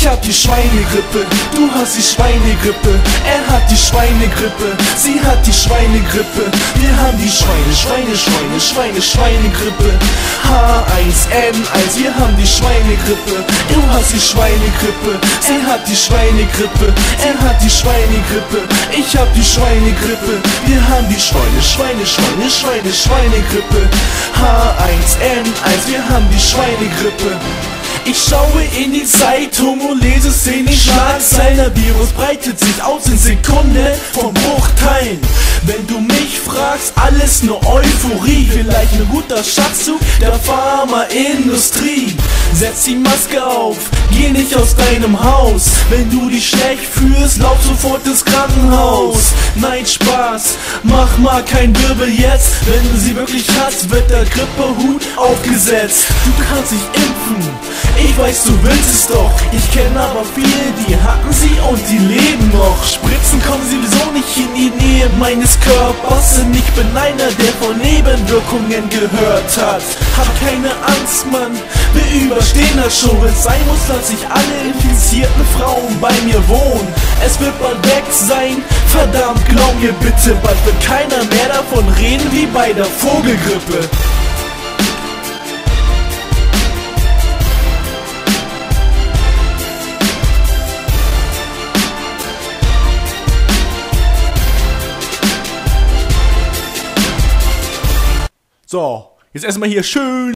hab die Schweinegrippe, du hast die Schweinegrippe. Er hat die Schweinegrippe, sie hat die Schweinegrippe. Wir haben die Schweinegrippe. H1N1, wir haben die Schweinegrippe. Du hast die Schweinegrippe, sie hat die Schweinegrippe. Er hat die Schweinegrippe, ich hab die Schweinegrippe. Wir haben die Schweinegrippe. H1N1, wir haben die Schweinegrippe. Ich schaue in die Zeitung und lese Szenen, Schlagzeilen. Der Virus breitet sich aus in Sekunden von Bruchteilen. Wenn du mich fragst, alles nur Euphorie. Vielleicht ein guter Schachzug der Pharmaindustrie. Setz die Maske auf, geh nicht aus deinem Haus. Wenn du dich schlecht fühlst, lauf sofort ins Krankenhaus. Nein, Spaß, mach mal kein Wirbel jetzt. Wenn du sie wirklich hast, wird der Grippehut aufgesetzt. Du kannst dich impfen, ich weiß, du willst es doch. Ich kenne aber viele, die hatten sie und die leben noch. Spritzen kommen sowieso nicht in die Nähe meines Körpers. Und ich bin einer, der von Nebenwirkungen gehört hat. Hab keine Angst, Mann, wir überstehen das schon. Wenn's sein muss, lass ich alle infizierten Frauen bei mir wohnen. Es wird bald weg sein, verdammt, glaub mir bitte. Bald wird keiner mehr davon reden wie bei der Vogelgrippe. So, jetzt erstmal hier schön